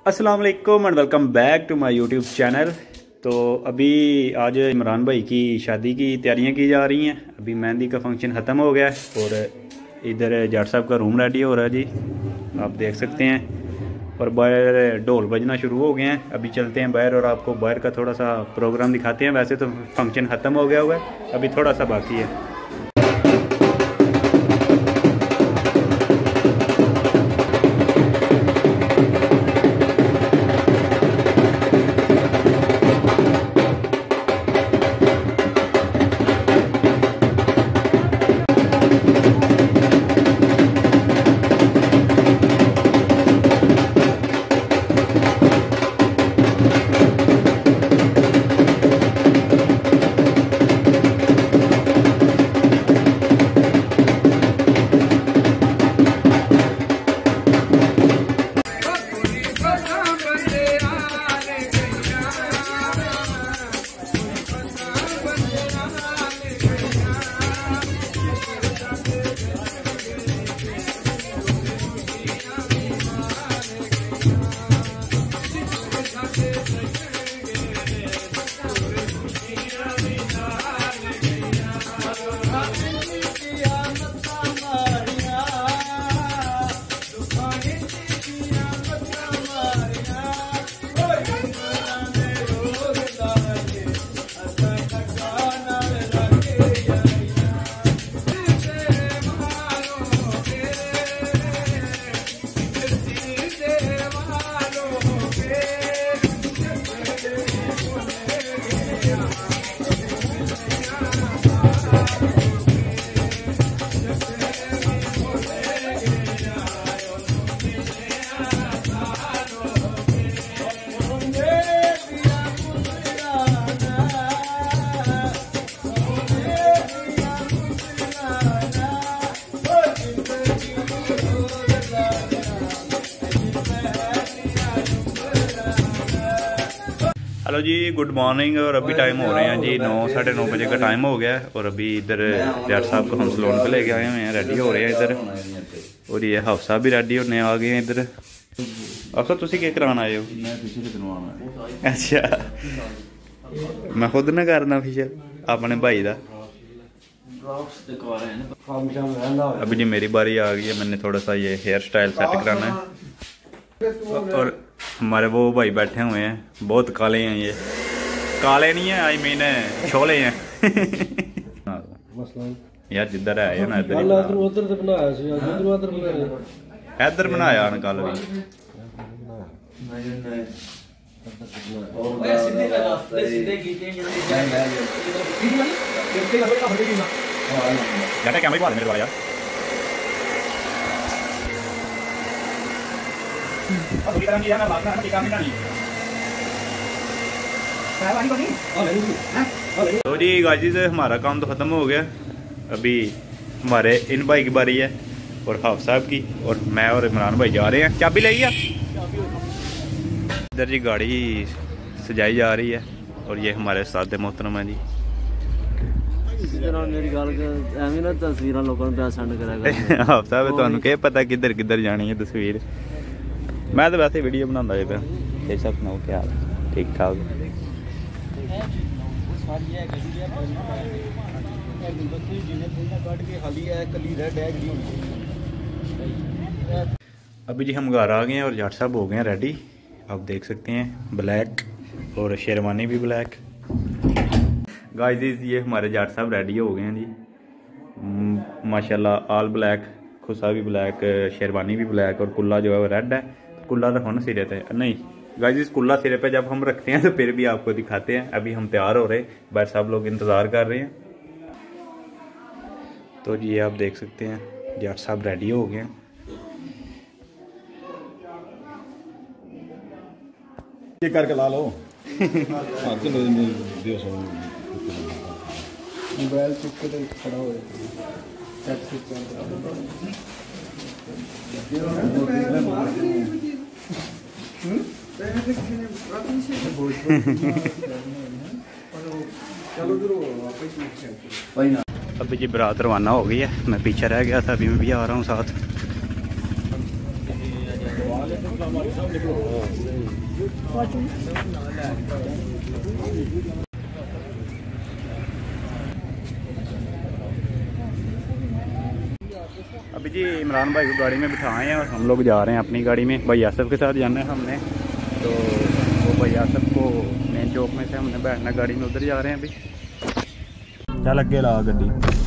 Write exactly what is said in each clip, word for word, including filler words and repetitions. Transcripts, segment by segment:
अस्सलाम वालेकुम and welcome back to my YouTube channel. तो अभी आज इमरान भाई की शादी की तैयारियां की जा रही हैं। अभी मेहंदी का फंक्शन ख़त्म हो गया है और इधर जाट साहब का रूम रेडी हो रहा है जी, आप देख सकते हैं। और बाहर ढोल बजना शुरू हो गए हैं। अभी चलते हैं बाहर और आपको बाहर का थोड़ा सा प्रोग्राम दिखाते हैं। वैसे तो फंक्शन ख़त्म हो गया हुआ है, अभी थोड़ा सा बाकी है। Hello ji, good morning. और अभी टाइम हो रहे हैं जी नौ साढ़े नौ बजे का टाइम हो गया है। और अभी इधर जाट साहब को हम सलोन पे लेके आए हुए हैं, रेडी हो रहे हैं इधर। और ये हाफ साहब भी रेडी होने आ गए हैं इधर। अफसर तुसी क्या कराना आए हो? अच्छा, मैं खुद ना करना फेशियल अपने भाई का। अभी जी मेरी बारी आ गई है, मैंने थोड़ा सा ये हेयर स्टाइल सेट कराना है। और हमारे वो भाई बैठे हुए हैं, बहुत काले हैं ये। काले नहीं है, आई मीन छोले हैं। यार जिधर है या ना इधर इधर बनाया ना कल भी। क्या कैमरा मेरे वाला यार। तो जी गाजी से हमारा काम तो ख़त्म हो गया। अभी हमारे इन भाई की बारी है और हाफ साहब की, और मैं और इमरान भाई जा रहे हैं। चाबी ले गया इधर जी, गाड़ी सजाई जा रही है। और ये हमारे साथ मोहतरम है जी। हाफ साहब तुहानू क्या पता किधर किधर जानी है तस्वीर। मैं तो वैसे वीडियो बनाता है पे। सब सुनाओ क्या हाल है? ठीक ठाक। अभी जी हम घर आ गए हैं और जाट साहब हो गए हैं रेडी, आप देख सकते हैं। ब्लैक और शेरवानी भी ब्लैक। गाइस ये हमारे जाट साहब रेडी हो गए हैं जी माशाल्लाह। ऑल ब्लैक, खुसा भी ब्लैक, शेरवानी भी ब्लैक और कुल्ला जो है वो रेड है। कुल्ला रखो ना सिरे पे, नहीं गाइस इस कुल्ला सिरे पे जब हम रखते हैं तो फिर भी आपको दिखाते हैं। अभी हम तैयार हो रहे हैं, बाहर सब लोग इंतज़ार कर रहे हैं। तो ये आप देख सकते हैं जाट साहब रेडी हो गए हैं। ये करके ला लो। मोबाइल चुप के खड़ा हो अभी जी बारात रवाना हो गई है, मैं पीछे रह गया था, अभी मैं भी आ रहा हूँ साथ। अभी जी इमरान भाई को गाड़ी में बिठाए हैं और हम लोग जा रहे हैं अपनी गाड़ी में। भाई आसफ के साथ जाना है हमने, तो वो भाई आसफ को मेन चौक में से हमने बैठना गाड़ी में, उधर जा रहे हैं अभी। चल अगे ला गड्डी।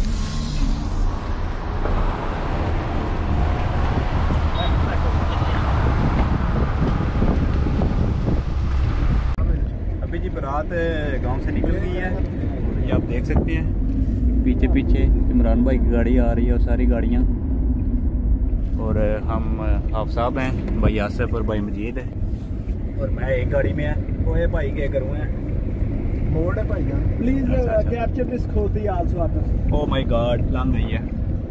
अभी जी बारात गांव से निकल गई है, ये आप देख सकते हैं पीछे पीछे इमरान भाई की गाड़ी आ रही है और सारी गाड़ियाँ। और हम हाफ साहब हैं, भाई आसिफ और भाई मजीद है, और मैं एक गाड़ी में है। वो है भाई के करूँ है मोड है भाई प्लीज कैप्चर दिस खोती also after. Oh my God लंघ गई है।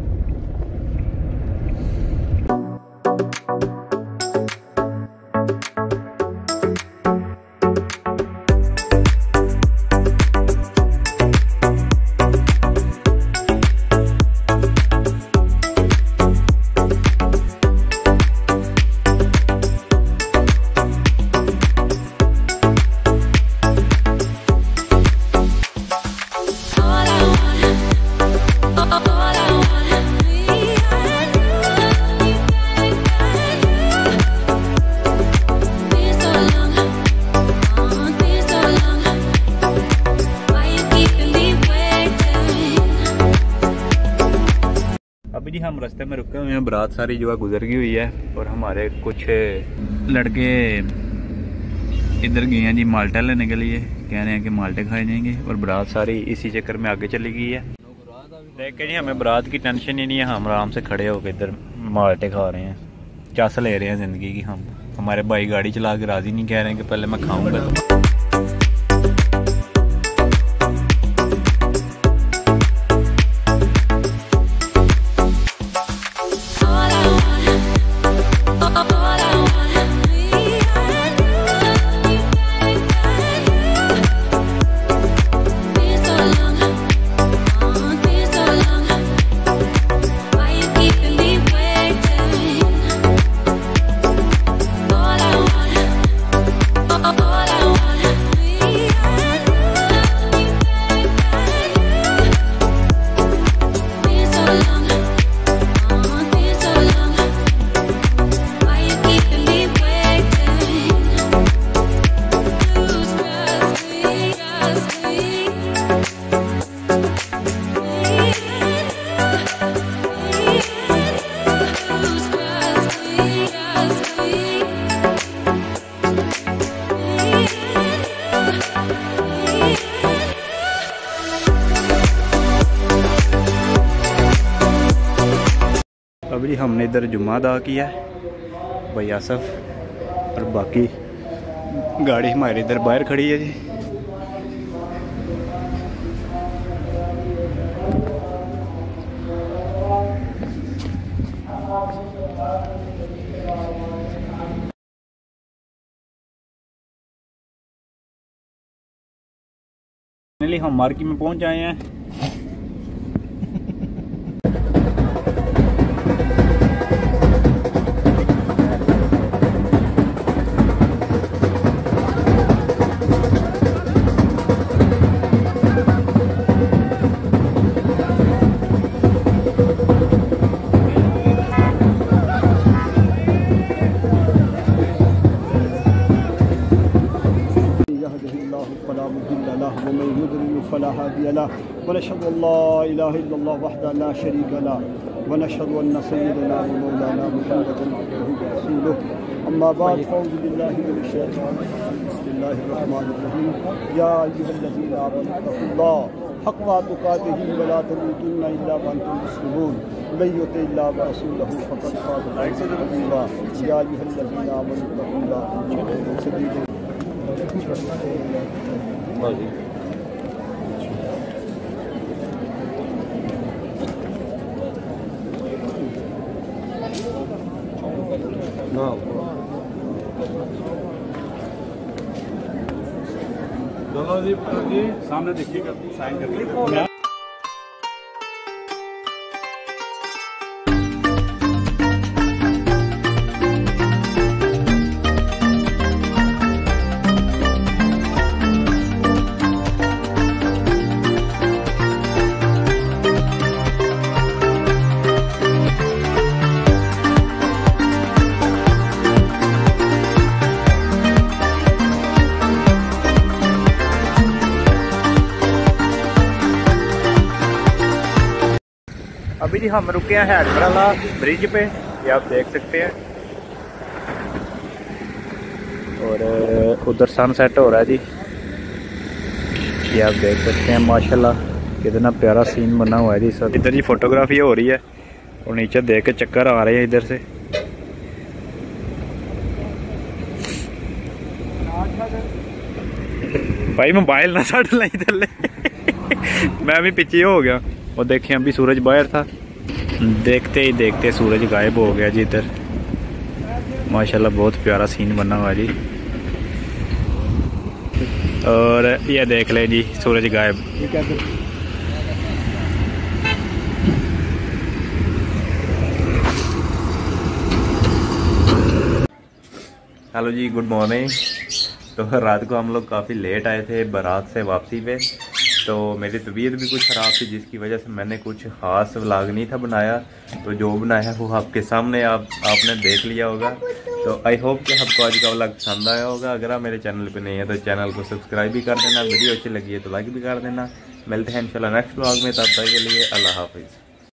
अभी जी हम रास्ते में रुके हुए हैं, बारात सारी जो है गुजर गई हुई है और हमारे कुछ लड़के इधर गए हैं जी माल्टा लेने के लिए, कह रहे हैं कि माल्टे खाए जाएंगे, और बारात सारी इसी चक्कर में आगे चली गई है। देख के जी हमें बारात की टेंशन ही नहीं है, हम आराम से खड़े होकर इधर माल्टे खा रहे हैं, चस ले रहे हैं ज़िंदगी की। हम हमारे भाई गाड़ी चला के राज़ी नहीं, कह रहे हैं कि पहले मैं खाऊँगा। अभी हमने इधर जुम्मा अदा किया है, भाई आसफ और बाकी गाड़ी हमारी इधर बाहर खड़ी है जी। फाइनली हम मार्केट में पहुंच आए हैं। ونشهد أن لا إله إلا الله وحده لا شريك له ونشهد أن سيدنا ومولانا محمدا عبده ورسوله أما بعد فأعوذ بالله من الشيطان الرجيم بسم الله الرحمن الرحيم يا أيها الذين آمنوا اتقوا الله حق تقاته ولا تموتن إلا وأنتم مسلمون من يطع الله ورسوله فقد فاز فوزا عظيما يا أيها الذين آمنوا اتقوا الله No. दोनों जी जी सामने देखिएगा, साइन करके जी हम रुके हैं हैदराबाद ब्रिज पे, ये आप देख सकते हैं। और उधर सनसेट हो रहा है जी, ये आप देख सकते हैं। माशाल्लाह कितना प्यारा सीन बना हुआ है जी सर। इधर जी फोटोग्राफी हो रही है और नीचे देख के चक्कर आ रहे हैं इधर से। भाई मोबाइल ना साढ़ लाई थले मैं भी पीछे हो गया। और देखें अभी सूरज बाहर था, देखते ही देखते सूरज गायब हो गया जी इधर। माशाल्लाह बहुत प्यारा सीन बना हुआ जी। और ये देख ले जी सूरज गायब। Hello ji, good morning. तो रात को हम लोग काफ़ी लेट आए थे बारात से वापसी पे, तो मेरी तबीयत भी कुछ ख़राब थी जिसकी वजह से मैंने कुछ ख़ास व्लॉग नहीं था बनाया। तो जो बनाया वो आपके सामने आप आपने देख लिया होगा। तो आई होप कि आपको आज का व्लॉग पसंद आया होगा। अगर आप मेरे चैनल पे नहीं है तो चैनल को सब्सक्राइब भी कर देना, वीडियो अच्छी लगी है तो लाइक भी कर देना। मिलते हैं इंशाल्लाह नेक्स्ट व्लॉग में, तब तक के लिए अल्लाह हाफिज़।